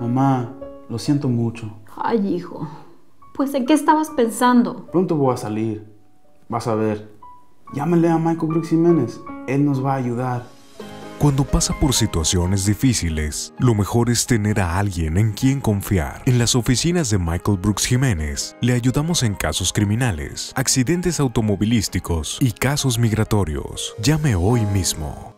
Mamá, lo siento mucho. Ay, hijo. Pues, ¿en qué estabas pensando? Pronto voy a salir. Vas a ver. Llámale a Michael Brooks Jiménez. Él nos va a ayudar. Cuando pasa por situaciones difíciles, lo mejor es tener a alguien en quien confiar. En las oficinas de Michael Brooks Jiménez, le ayudamos en casos criminales, accidentes automovilísticos y casos migratorios. Llame hoy mismo.